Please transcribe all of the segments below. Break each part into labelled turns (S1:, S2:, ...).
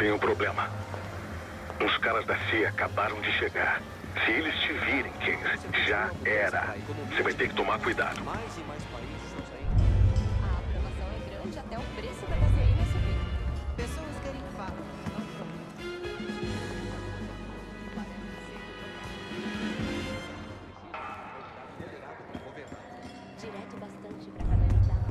S1: Tem um problema. Uns caras da CIA acabaram de chegar. Se eles te virem, Case, já era. Você vai ter que tomar cuidado.
S2: Mais e mais países estão saindo.
S3: A aprovação é grande até o preço da gasolina subir.
S4: Pessoas querem falar.
S3: Direto bastante pra canalizar.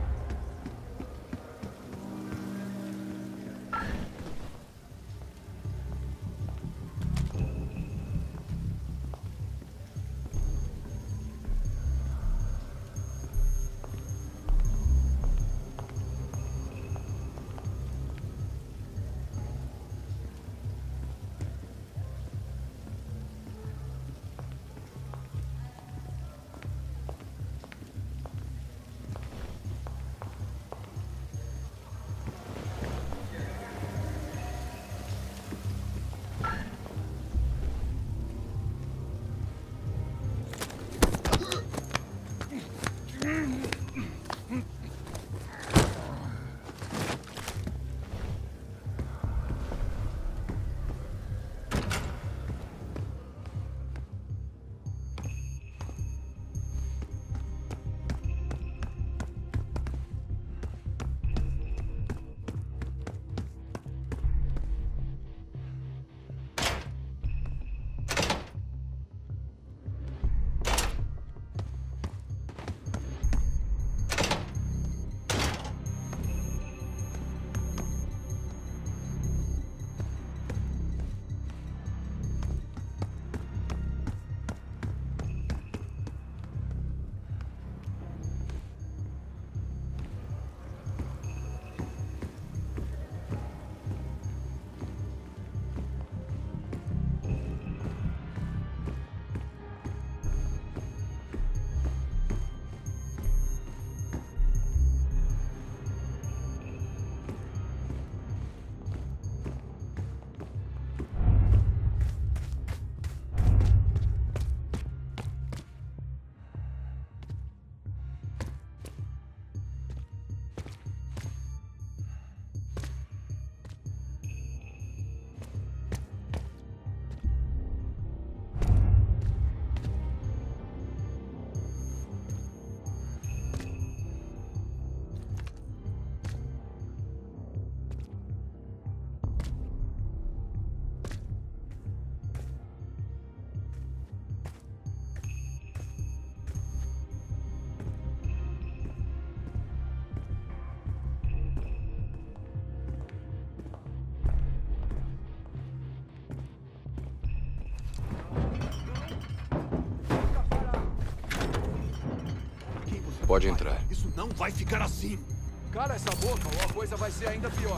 S5: Pode entrar.
S6: Isso não vai ficar assim.
S2: Cala essa boca ou a coisa vai ser ainda pior.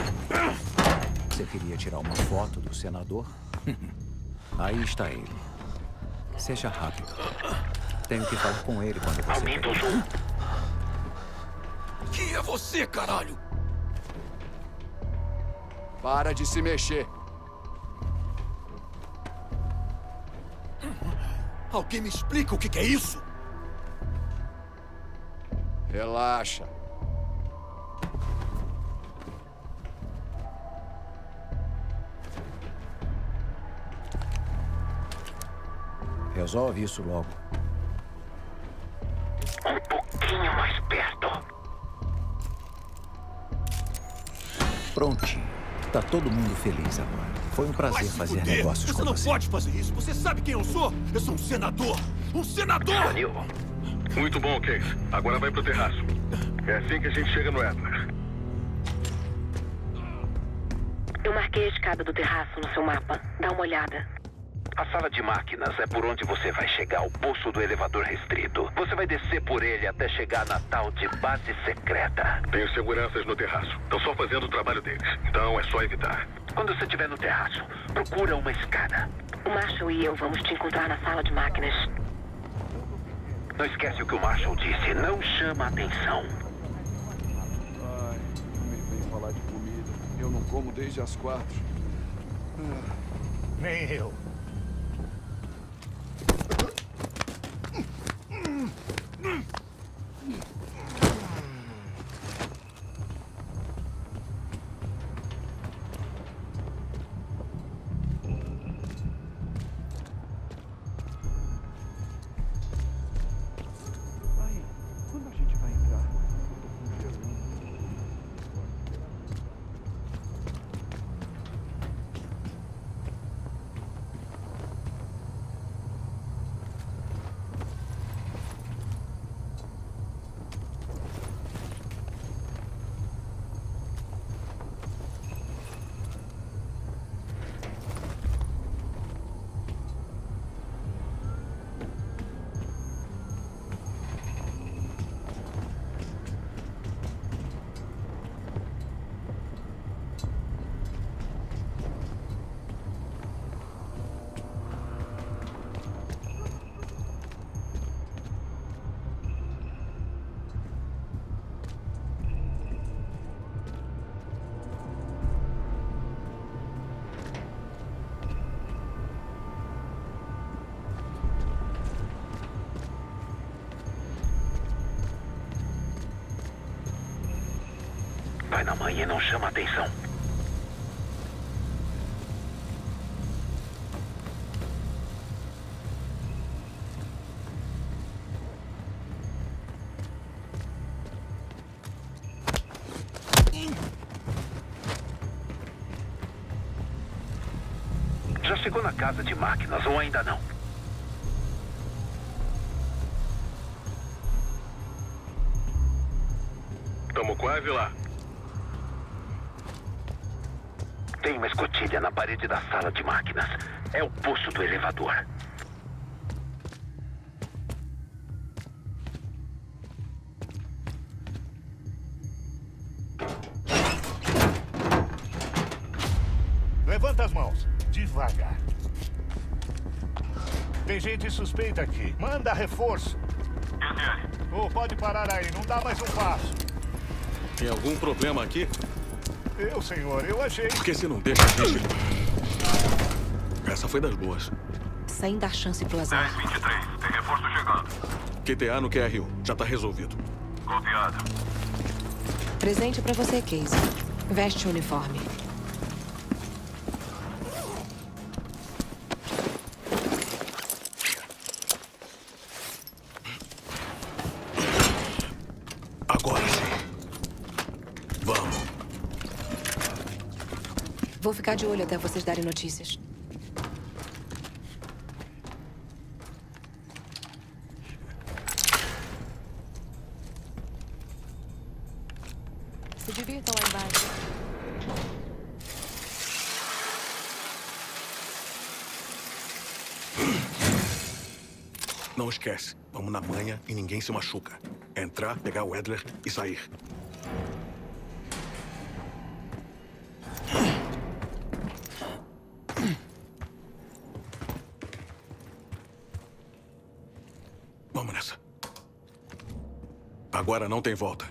S7: Você queria tirar uma foto do senador? Aí está ele. Seja rápido. Tenho que falar com ele quando você...
S1: Aumenta o zoom.
S6: Quem é você, caralho?
S2: Para de se mexer.
S6: Alguém me explica o que é isso?
S2: Relaxa.
S7: Resolve isso logo.
S1: Um pouquinho mais perto.
S7: Prontinho. Tá todo mundo feliz agora. Foi um prazer
S6: Vai se
S7: fazer
S6: fuder.
S7: negócios
S6: Você
S7: com
S6: não
S7: você.
S6: pode fazer isso. Você sabe quem eu sou? Eu sou um senador. Um senador!
S1: Valeu. Muito bom, Case. Agora vai pro terraço. É assim que a gente chega no Atlas.
S8: Eu marquei a escada do terraço no seu mapa. Dá uma olhada.
S9: A sala de máquinas é por onde você vai chegar, o poço do elevador restrito. Você vai descer por ele até chegar na tal de base secreta.
S1: Tenho seguranças no terraço. Estão só fazendo o trabalho deles. Então é só evitar.
S9: Quando você estiver no terraço, procura uma escada.
S8: O Marshall e eu vamos te encontrar na sala de máquinas.
S9: Não esquece o que o Marshall disse. Não chama atenção.
S2: Ai, não me vem falar de comida. Eu não como desde as 4.
S6: Nem eu.
S9: vai na manha e não chama atenção. Já chegou na casa de máquinas ou ainda não?
S1: Tamo quase lá.
S9: Tem uma escotilha na parede da sala de máquinas. É o poço do elevador.
S6: Levanta as mãos. Devagar. Tem gente suspeita aqui. Manda reforço. Oh, pode parar aí. Não dá mais um passo. Tem algum problema aqui? Senhor, eu achei.
S10: Por que você não deixa a gente? Essa foi das boas.
S4: Sem dar chance pro azar.
S11: 1023, tem reforço chegando.
S10: QTA no QRU. Já tá resolvido.
S11: Copiado.
S4: Presente pra você, Casey. Veste o uniforme.
S10: Agora sim. Vamos.
S4: Vou ficar de olho até vocês darem notícias. Se divirtam lá embaixo.
S10: Não esquece. Vamos na manha e ninguém se machuca. Entrar, pegar o Adler e sair. Vamos nessa. Agora não tem volta.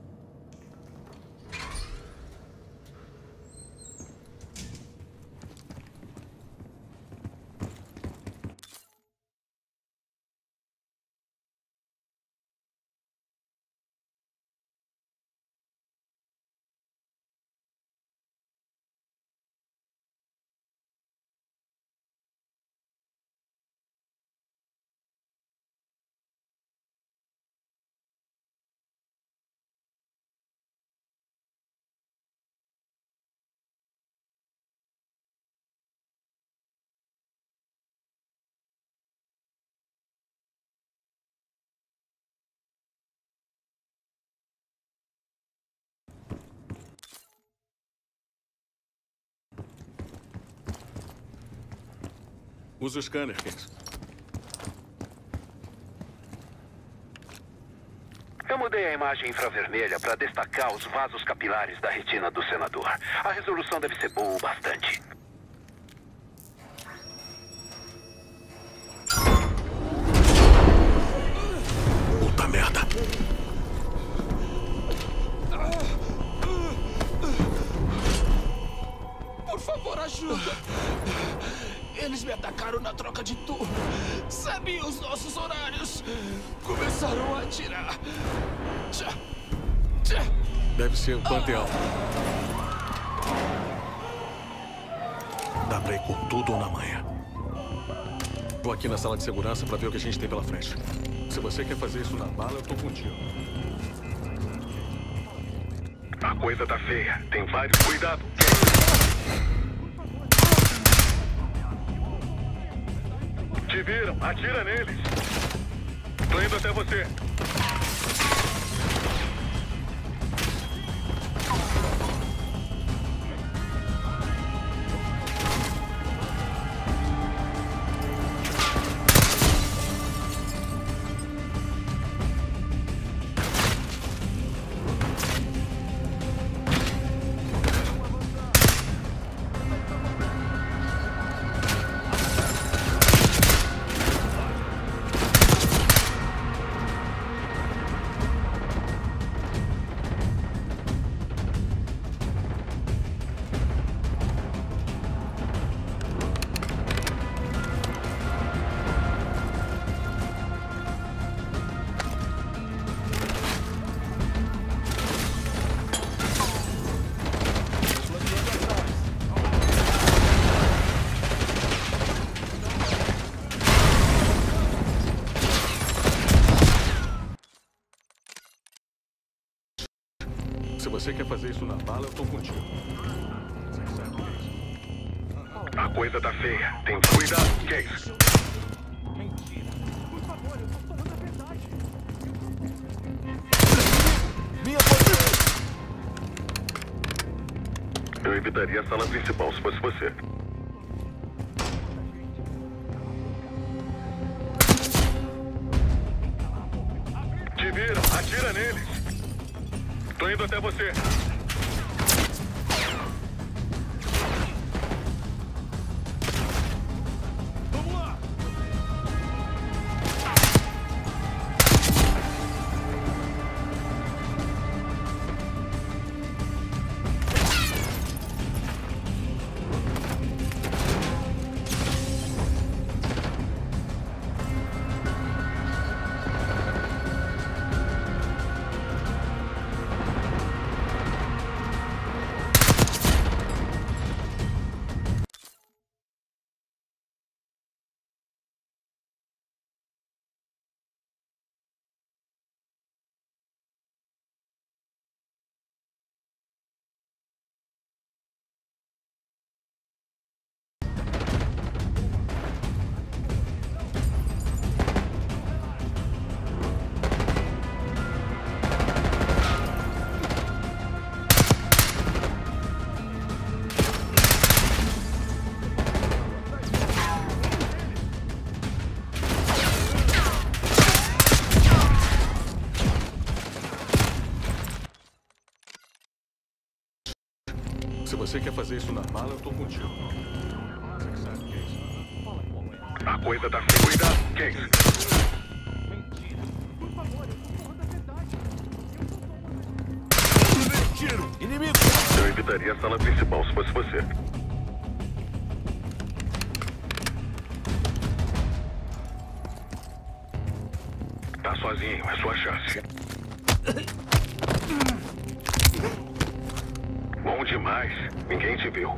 S10: Usa o scanner, Kings.
S9: Eu mudei a imagem infravermelha para destacar os vasos capilares da retina do senador. A resolução deve ser boa o bastante.
S10: Puta merda.
S6: Por favor, ajuda. Eles me atacaram na troca de turno. Sabiam os nossos horários. Começaram a atirar.
S10: Deve ser o Panteão. Dá pra ir com tudo ou na manha. Vou aqui na sala de segurança pra ver o que a gente tem pela frente. Se você quer fazer isso na bala, eu tô contigo.
S1: A coisa tá feia. Tem vários. Cuidado. Te viram. Atira neles. Tô indo até você.
S10: Se você quer fazer isso na bala, eu tô contigo.
S1: A coisa tá feia. Tem cuidado. Que é isso?
S6: Mentira. Por favor, eu tô falando a verdade.
S2: Minha porta!
S1: Eu evitaria a sala principal se fosse você. Te viram. Atira neles. Tô indo até você.
S6: Vamos lá!
S10: Se você quer fazer isso na bala, eu tô contigo. Você sabe o que é isso? Fala qual é.
S1: A coisa tá feia. Cuidado. Que é isso?
S6: Mentira. Por favor, eu tô falando a verdade.
S2: Tiro! Inimigo!
S1: Eu evitaria a sala principal se fosse você. Tá sozinho. É sua chance. Bom demais. Ninguém te viu.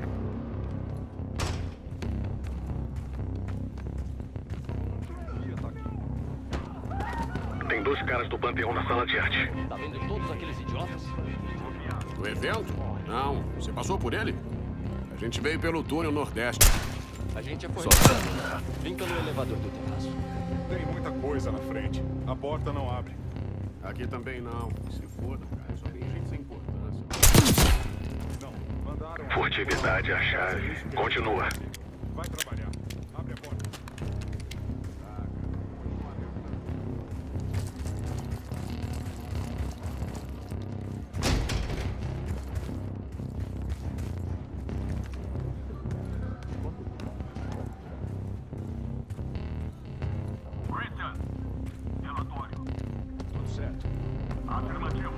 S1: Tem 2 caras do Panteão na sala de arte.
S12: Tá vendo todos aqueles idiotas?
S13: O evento? Não. Você passou por ele? A gente veio pelo túnel nordeste.
S12: A gente é forçado. Vem pelo elevador do terraço.
S6: Tem muita coisa na frente. A porta não abre.
S13: Aqui também não. Se foda, cara. Só tem gente sem importância.
S6: Não, mandaram...
S1: Furtividade é a chave. Continua.
S6: Vai trabalhar. Abre a porta.
S11: Christian, relatório.
S6: Tudo certo.
S11: Afirmativo.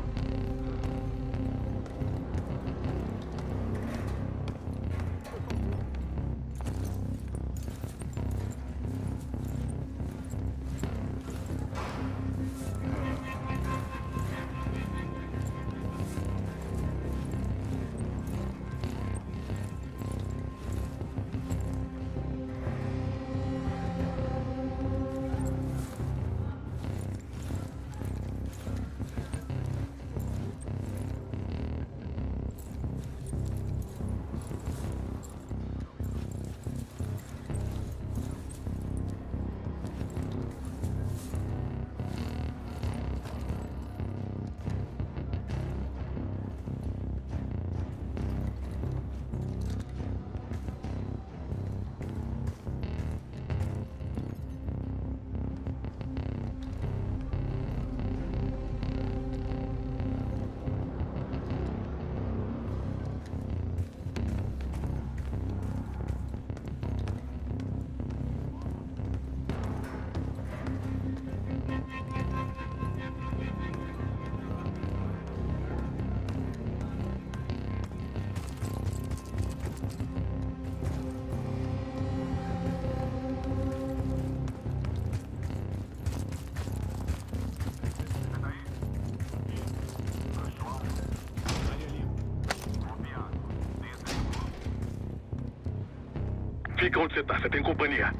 S1: Fica onde você tá. Você tem companhia.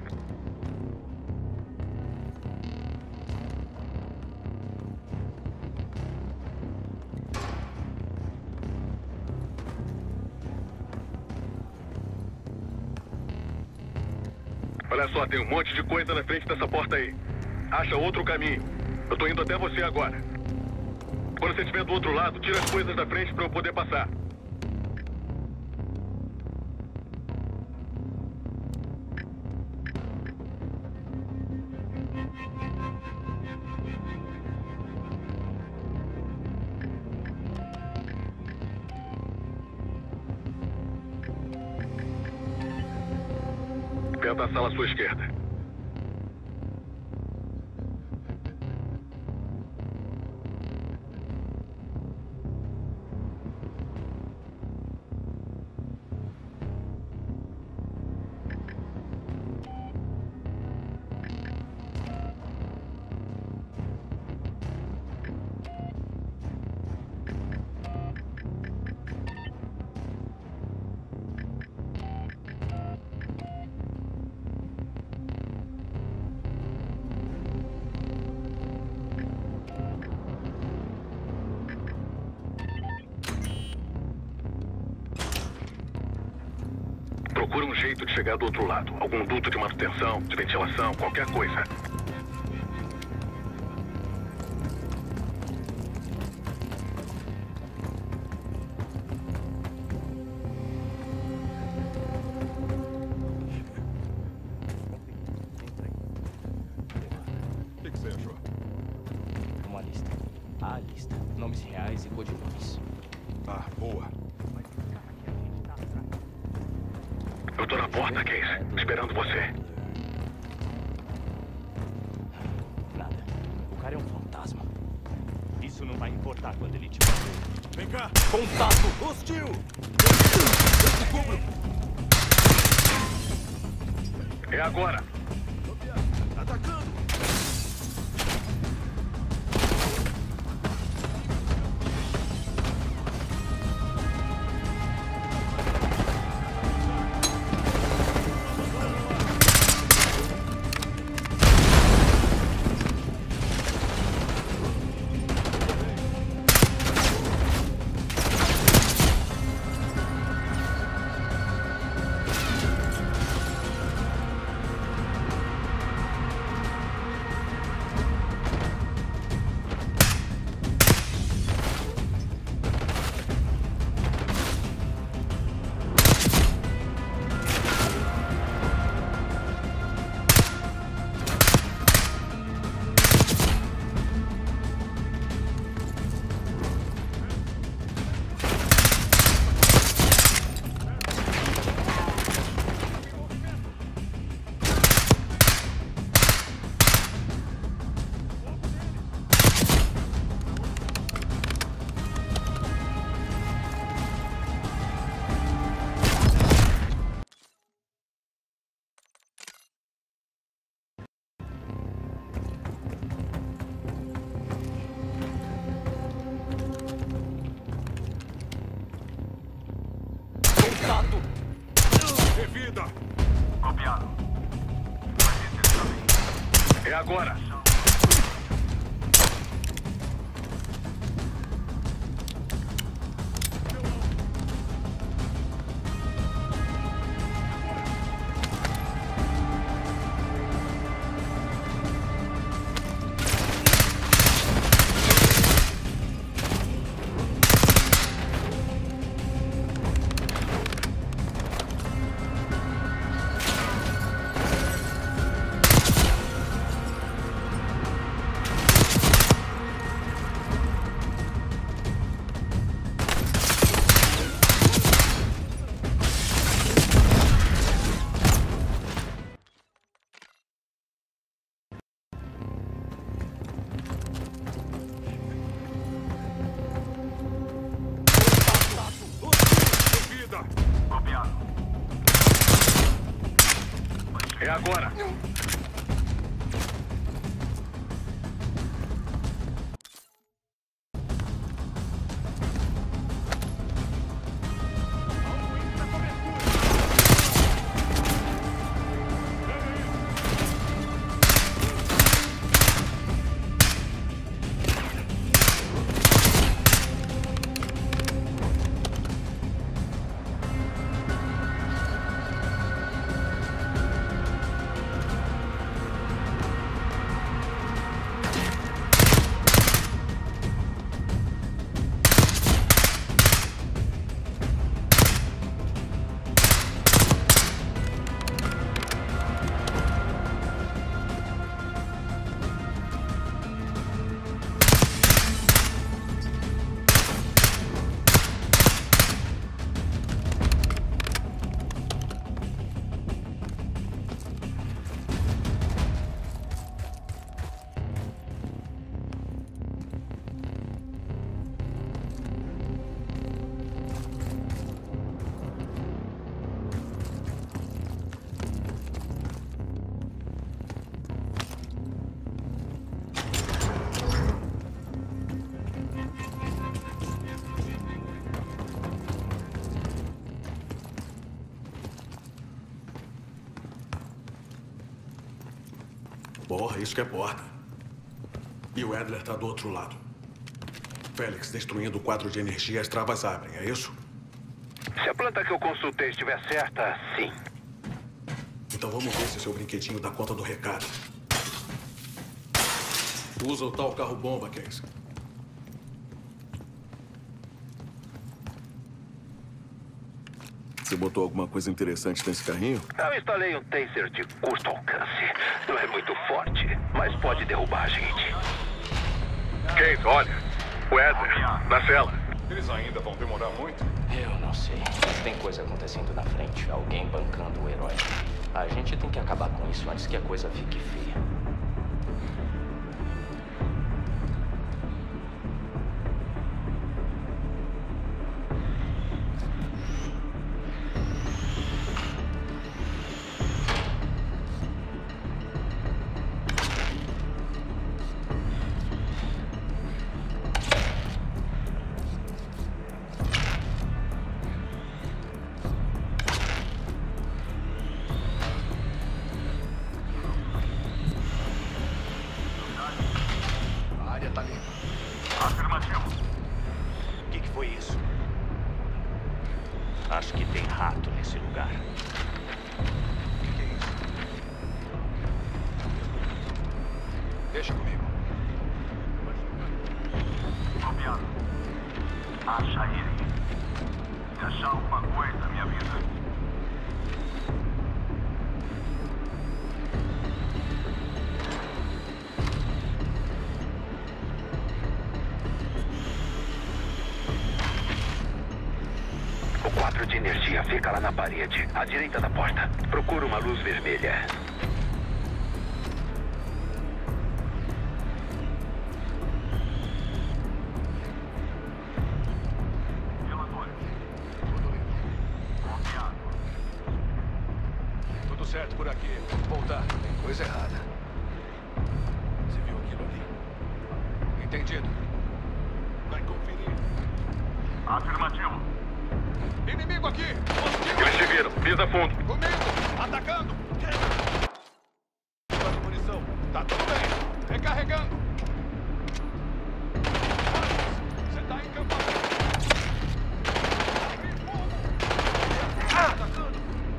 S1: Olha só, tem um monte de coisa na frente dessa porta aí. Acha outro caminho. Eu tô indo até você agora. Quando você estiver do outro lado, tira as coisas da frente pra eu poder passar. Perto da sala à sua esquerda. Procura um jeito de chegar do outro lado. Algum duto de manutenção, de ventilação, qualquer coisa.
S10: O que você achou?
S12: Uma lista. A lista. Nomes reais e codinomes.
S10: Ah, boa.
S1: Eu tô na porta, Case. Esperando você.
S12: Nada. O cara é um fantasma. Isso não vai importar quando ele te bater.
S10: Vem cá!
S12: Contato hostil!
S10: Eu te cubro!
S1: É agora!
S10: Atacando!
S1: Revida!
S11: Copiado.
S1: É agora! É agora!
S10: Porra, isso que é porta. E o Adler tá do outro lado. Félix destruindo o quadro de energia, as travas abrem, é isso?
S9: Se a planta que eu consultei estiver certa, sim.
S10: Então vamos ver se seu brinquedinho dá conta do recado. Usa o tal carro-bomba, Case. Você botou alguma coisa interessante nesse carrinho?
S9: Eu instalei um taser de curto alcance. Não é muito forte, mas pode derrubar a gente.
S1: Case, olha. O Adler, na cela.
S11: Eles ainda vão demorar muito?
S12: Eu não sei. Mas tem coisa acontecendo na frente. Alguém bancando o herói. A gente tem que acabar com isso antes que a coisa fique feia. Acho que tem rato nesse lugar.
S11: O que é isso? Deixa comigo. Copiado. Acha ele. Se achar alguma coisa, me avisa.
S9: O quadro de energia fica lá na parede, à direita da porta. Procura uma luz vermelha.
S11: Tudo certo por aqui. Voltar. Tem coisa errada. Você viu aquilo ali? Entendido. Vai conferir. Afirmativo. Inimigo aqui!
S1: Eles te viram. Pisa fundo.
S11: Comigo! Atacando! Munição. Tá tudo bem. Recarregando. Você tá em campo. Atacando.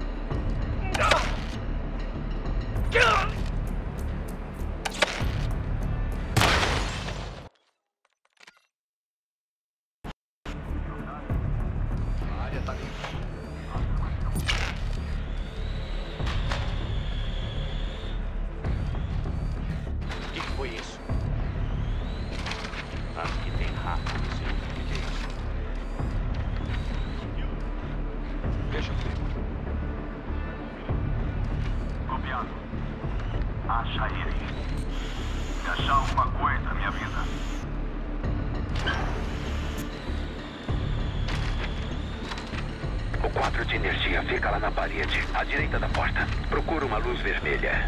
S11: Acha ele. Se achar alguma coisa, me avisa.
S9: O quadro de energia fica lá na parede, à direita da porta. Procura uma luz vermelha.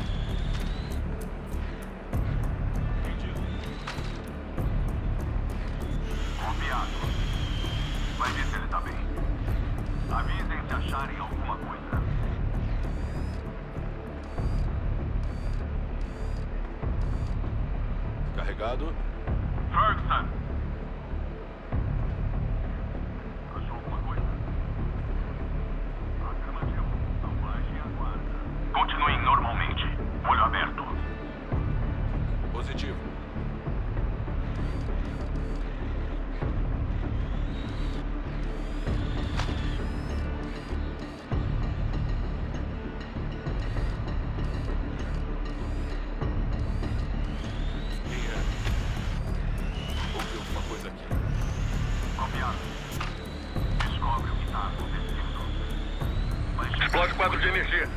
S11: Copiado. Vai ver se ele tá bem. Avisem se acharem alguma coisa.
S10: Carregado.
S11: Ferguson! Achou alguma coisa? Afirmativo. Não baixe a guarda. Continuem normalmente. Olho aberto.
S10: Positivo.
S1: Explode o quadro de energia.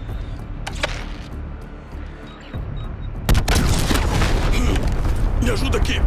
S10: Me ajuda aqui.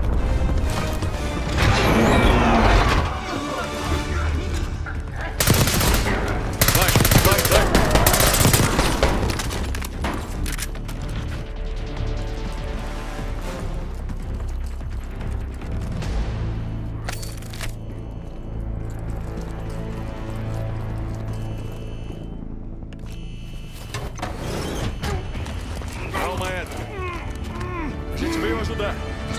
S10: Calma, Ed. ajudar.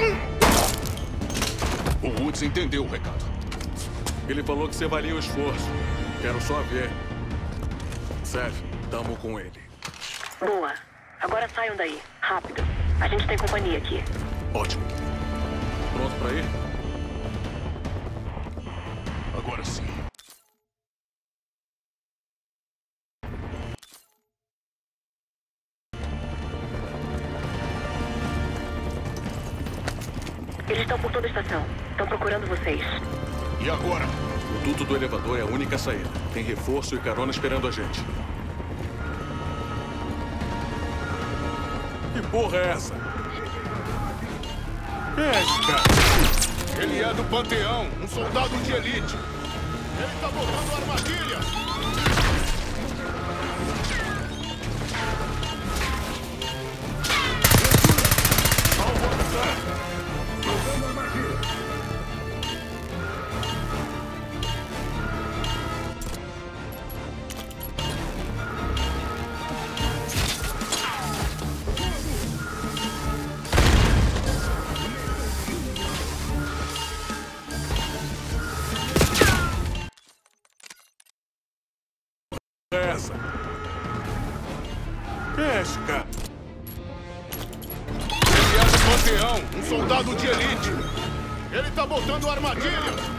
S13: O Woods entendeu o recado.
S10: Ele falou que você valia o esforço. Quero só ver. Serve, tamo com ele.
S8: Boa. Agora saiam daí. Rápido. A gente tem companhia aqui.
S10: Ótimo. Pronto pra ir?
S13: Agora sim.
S8: Eles estão por toda a estação. Estão procurando vocês.
S13: E agora?
S10: O duto do elevador é a única saída. Tem reforço e carona esperando a gente. Que porra é essa?
S13: Pesca! Ele é do Panteão, um soldado de elite. Ele tá botando armadilha!
S10: Essa. Pesca!
S13: Ele é do Panteão, um soldado de elite. Ele tá botando armadilha!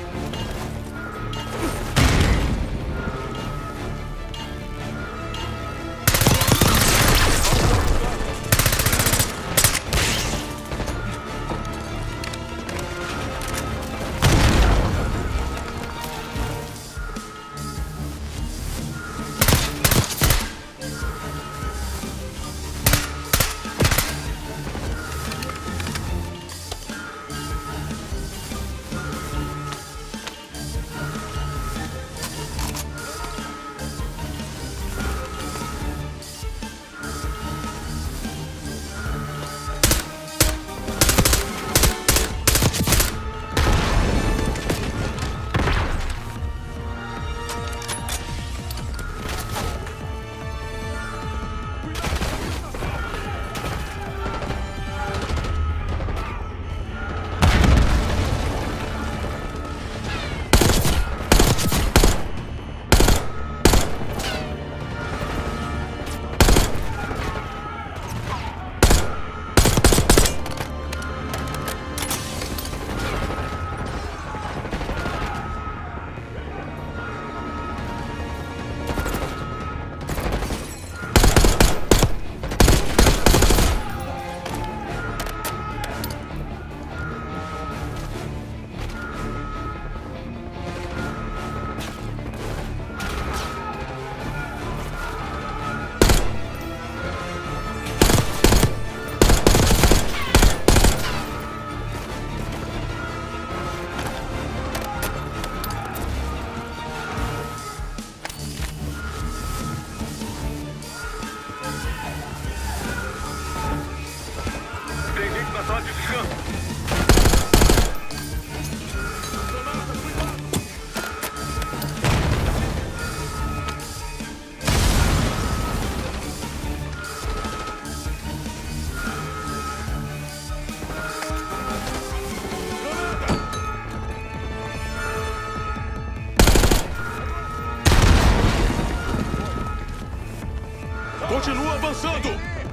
S10: Continua avançando!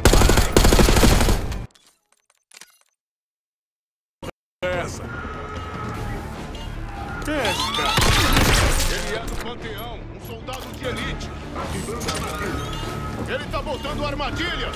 S10: Essa. Pesca!
S13: Ele é do Panteão, um soldado de elite. Ele tá botando armadilhas!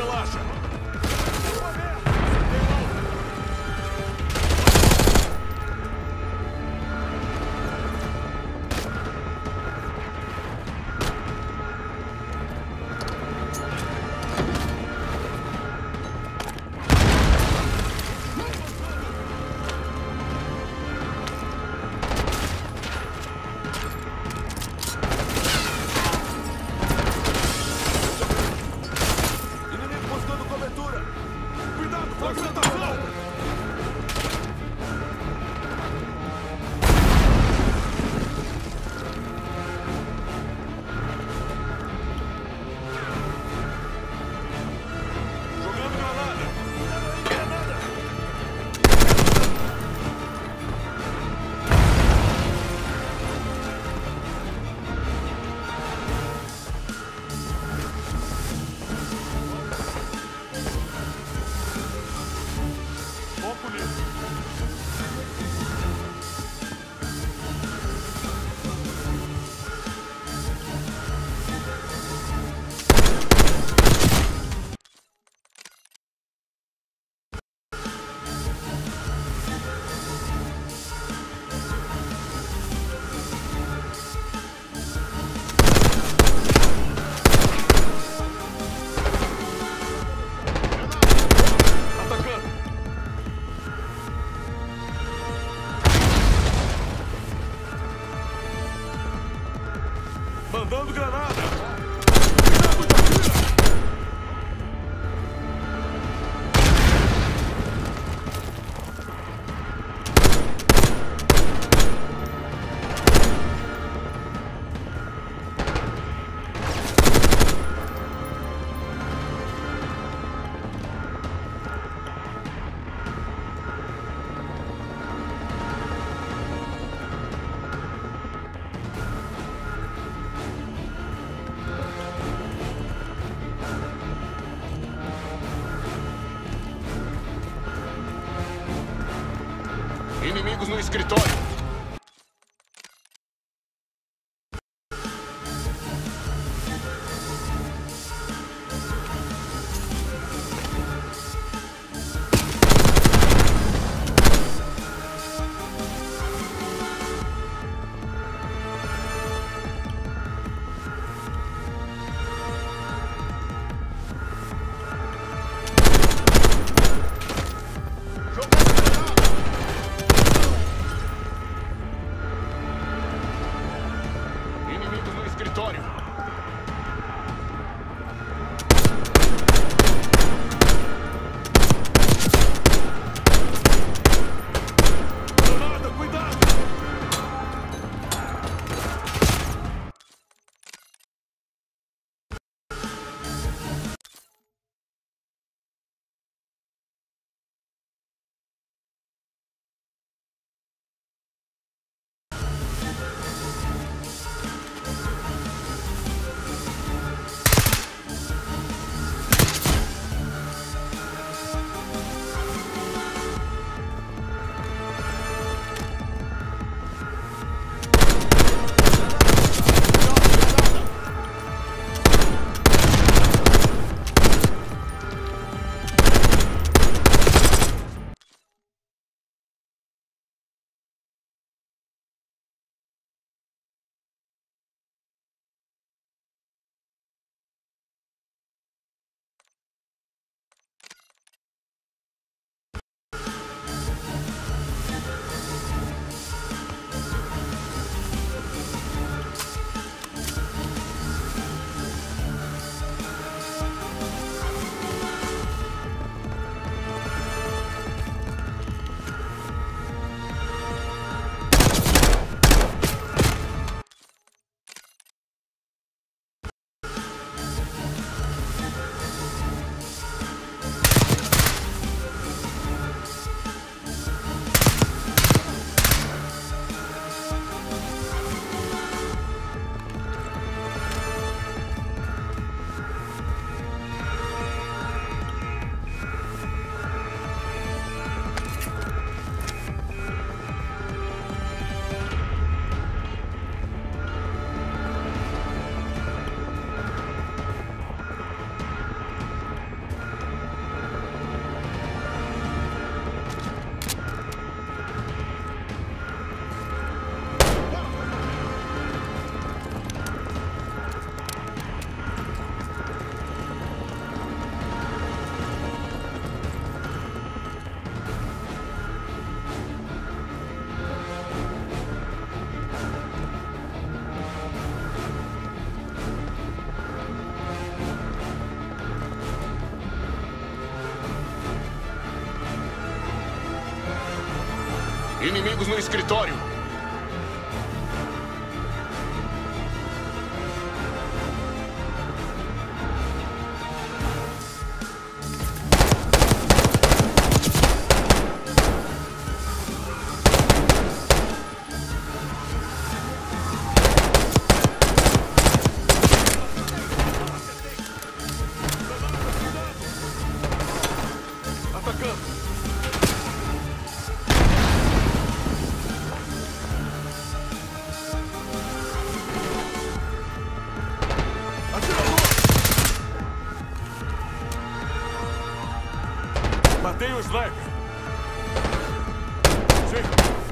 S10: relaxa. Mandando granada! Cuidado de atira!
S13: Inimigos no escritório. Inimigos no escritório.
S10: Matei o sniper. Sim.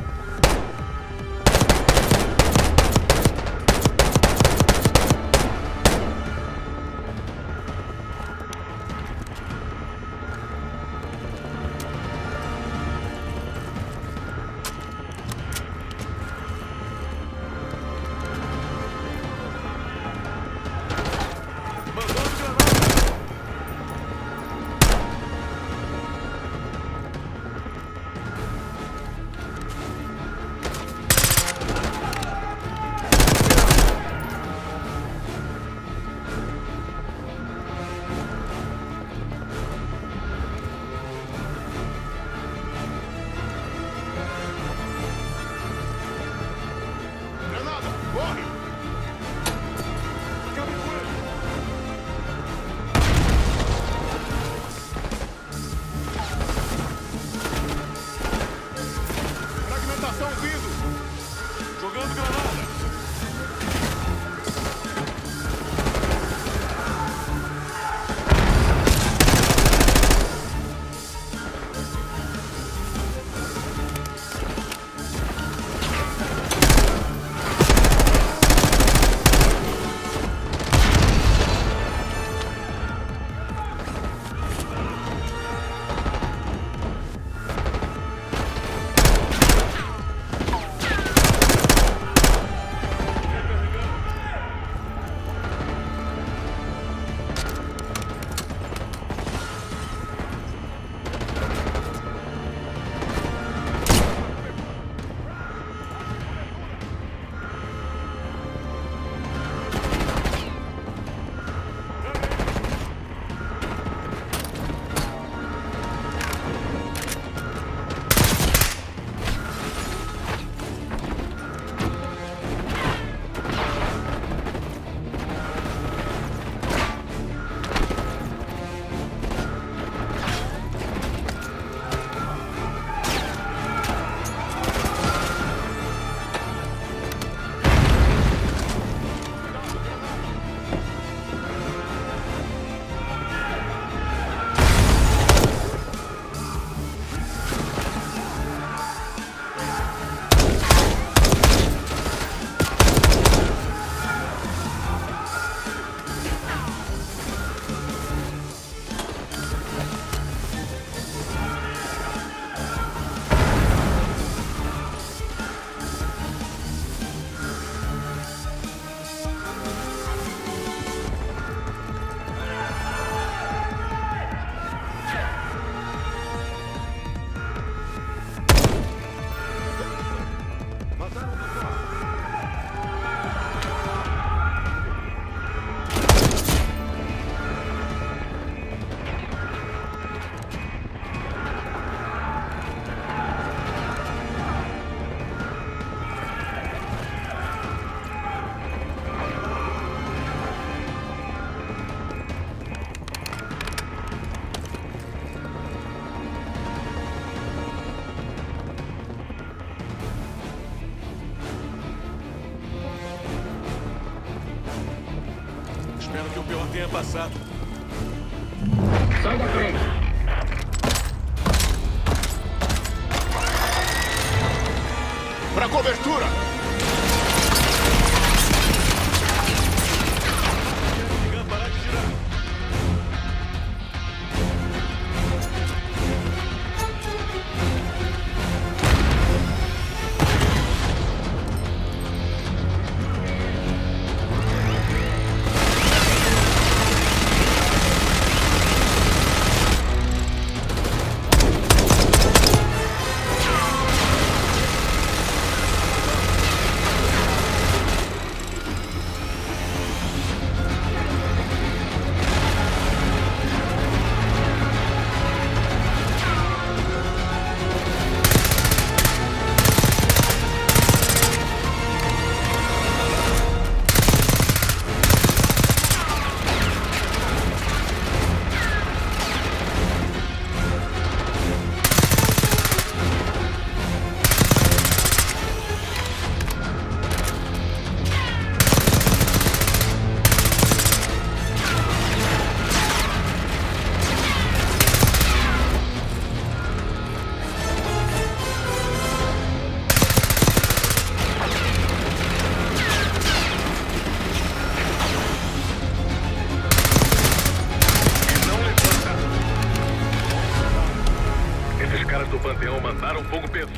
S10: Espero que o pior tenha passado.
S14: Sai da frente!
S13: Pra cobertura!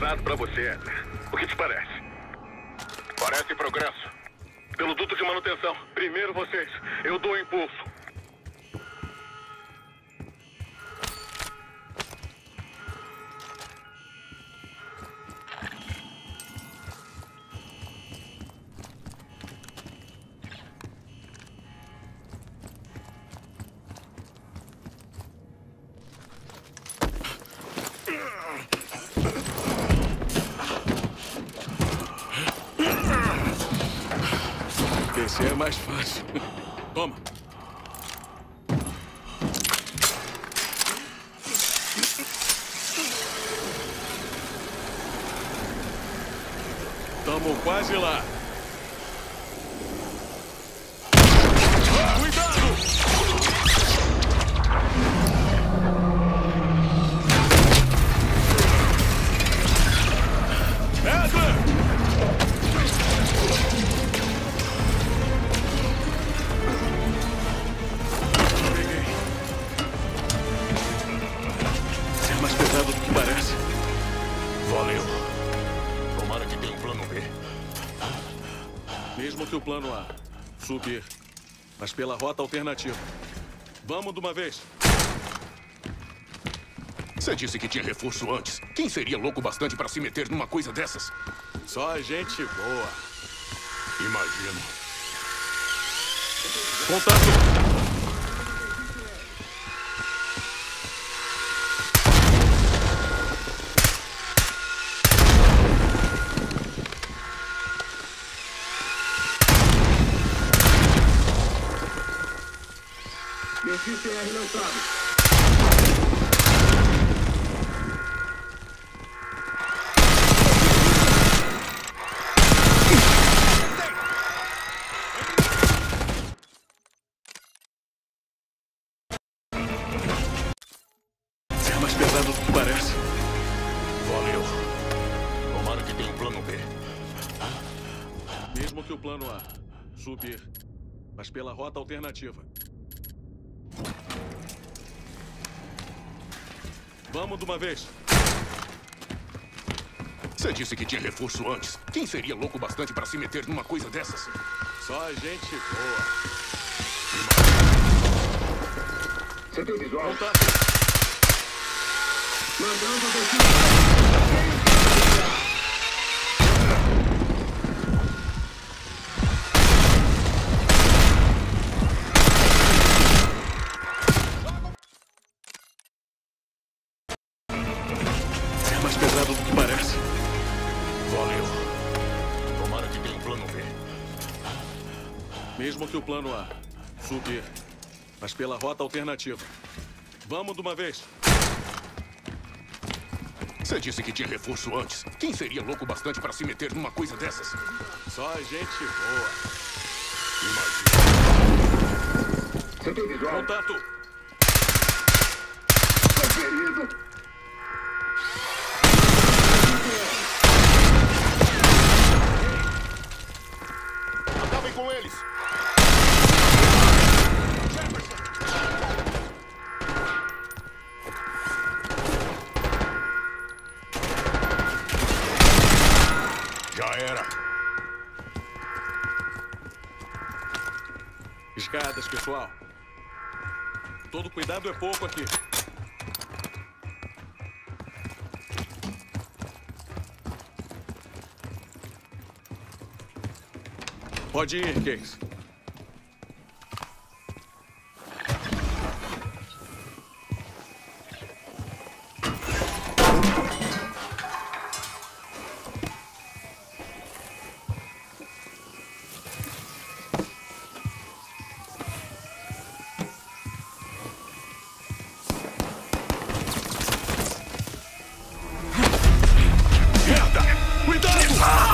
S1: pesado pra você. O que te parece?
S13: Parece progresso.
S1: Pelo duto de manutenção. Primeiro vocês. Eu dou o impulso.
S10: Esse é mais fácil. Toma. Tamo quase lá. Cuidado! Edler! Mais pesado do que parece.
S13: Valeu. Tomara que tenha um plano B.
S10: Mesmo que o plano A subir, mas pela rota alternativa. Vamos de uma vez.
S13: Você disse que tinha reforço antes. Quem seria louco bastante para se meter numa coisa dessas?
S10: Só gente boa.
S13: Imagino.
S10: Contato.
S14: XR lançado.
S10: É mais pesado do que parece.
S13: Valeu. Tomara que tenha um plano B.
S10: Mesmo que o plano A subir, mas pela rota alternativa. Vamos de uma vez.
S13: Você disse que tinha reforço antes. Quem seria louco bastante para se meter numa coisa dessas?
S10: Só gente boa.
S14: Você tem visual?
S10: Contato.
S14: Mandando a descida.
S10: Pesado do que parece.
S13: Valeu. Tomara que tenha um plano B.
S10: Mesmo que o plano A subir, mas pela rota alternativa. Vamos de uma vez.
S13: Você disse que tinha reforço antes. Quem seria louco bastante para se meter numa coisa dessas?
S10: Só gente boa.
S13: Imagina.
S14: Você tem visual?
S10: Contato.
S14: Foi ferido.
S13: Acabem com eles. Já era.
S10: Escadas, pessoal. Todo cuidado é pouco aqui. Pode ir, Case.
S13: Merda! Cuidado!